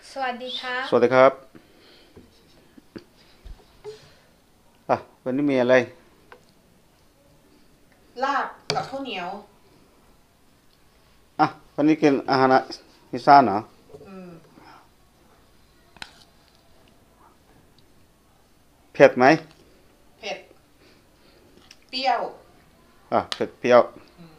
สวัสดีครับสวัสดีครับวันนี้มีอะไรลาบกับข้าวเหนียววันนี้กินอาหารอีสานเหรออืมเผ็ดไหมเผ็ดเปรี้ยวเผ็ดเปรี้ยว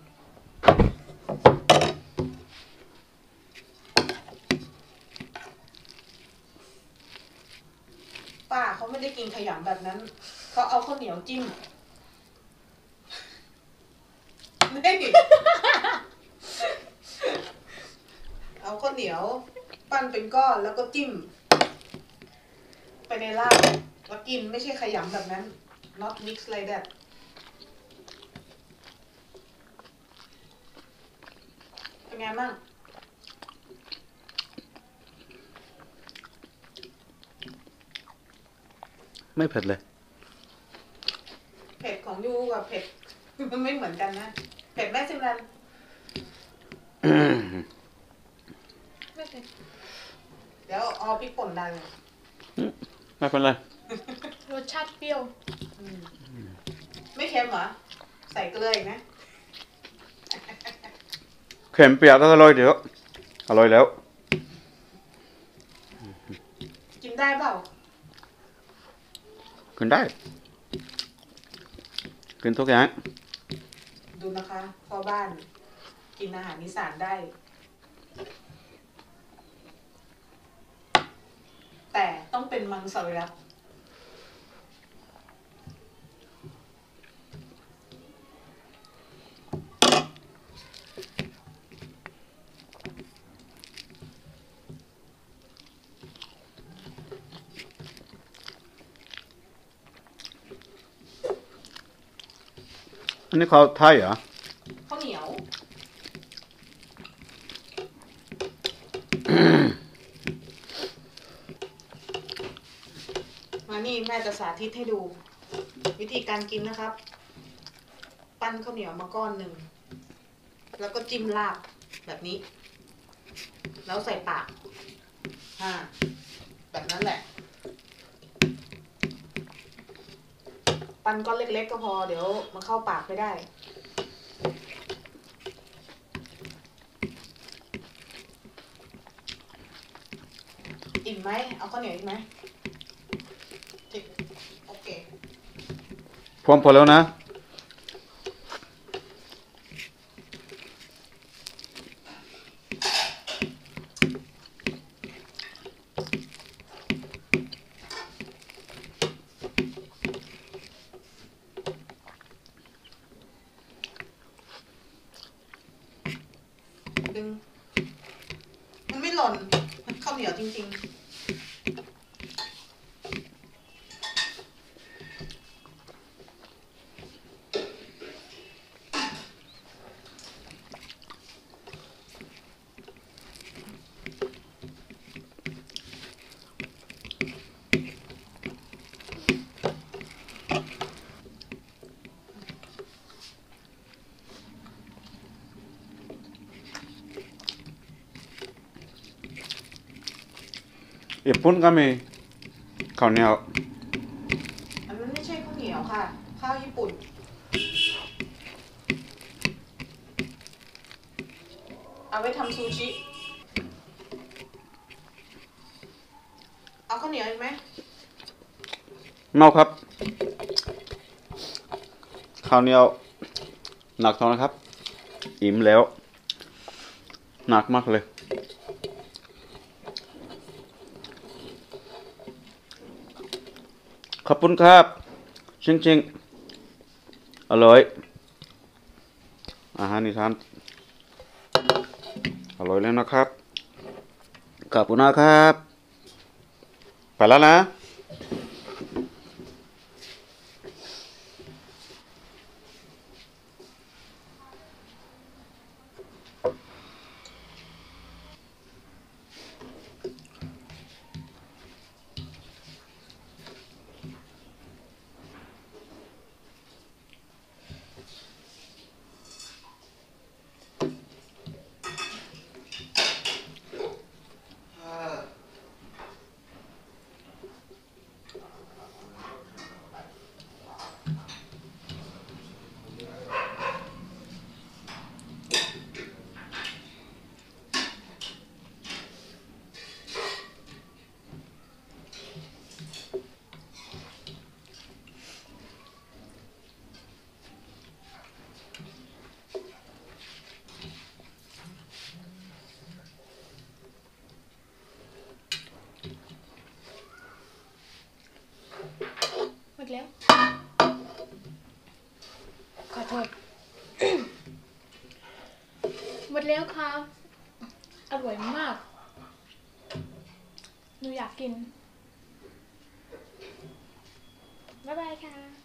ป้าเขาไม่ได้กินขยำแบบนั้นเขาเอาข้าวเหนียวจิ้มนี่เอาข้าวเหนียวปั้นเป็นก้อนแล้วก็จิ้มไปในลาบแล้วกินไม่ใช่ขยำแบบนั้น not mix like that เป็นไงบ้างไม่เผ็ดเลยเผ็ดของยูกับเผ็ดมันไม่เหมือนกันนะเผ็ดแม่ซิมรันไม่เป็นเดี๋ยวเอาพริกป่นดันไม่เป็นไรรสชาติเปรี้ยวไม่เค็มเหรอใส่เกลืออีกนะเค็มเปรี้ยวก็อร่อยเดี๋ยวอร่อยแล้วกินได้เปล่ากินได้กินทุกอย่างดูนะคะพ่อบ้านกินอาหารอีสานได้ แต่ต้องเป็นมังสวิรัติอันนี้เขาไทยเหรอข้าวเหนียวมานี่แม่จะสาธิตให้ดู วิธีการกินนะครับ ปั้นข้าวเหนียวมาก้อนหนึ่งแล้วก็จิ้มลาบแบบนี้ แล้วใส่ปากแบบนั้นแหละ ปั้นก้อนเล็กๆก็พอเดี๋ยวมันเข้าปากไม่ได้อิ่มไหมเอาข้าวเหนียวอีกไหมโอเคพร้อมพอแล้วนะดึงมันไม่หล่นข้าวเหนียวจริงๆญี่ปุ่นก็มีข้าวเหนียวอันนั้นไม่ใช่ข้าวเหนียวค่ะข้าวญี่ปุ่นเอาไว้ทำซูชิเอาข้าวเหนียวอีกไหมเมาครับข้าวเหนียวหนักท้องนะครับอิ่มแล้วหนักมากเลยขอบคุณครับจริงๆอร่อยอาหารอีสานอร่อยแล้วนะครับขอบคุณนะครับไปแล้วนะหมดแล้วค่ะ อร่อยมาก หนูอยากกิน บ๊ายบายค่ะ